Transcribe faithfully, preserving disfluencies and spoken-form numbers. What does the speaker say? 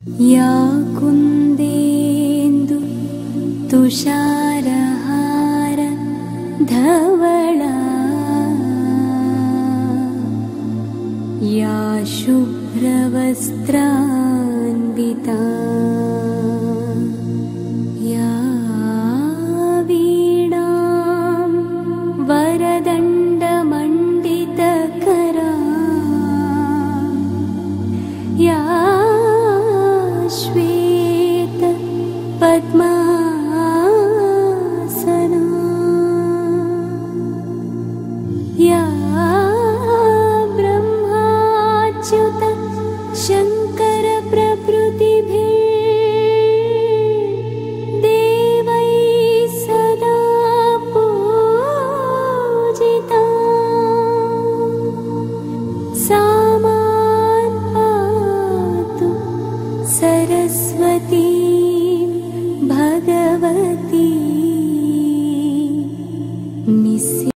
या कुन्देन्दु तुषारहार धवला या शुभ्रवस्त्रान्विता या वीणां वरदण्डमण्डितकरा या श्वेत पद्मासना या ब्रह्माच्युत शङ्कर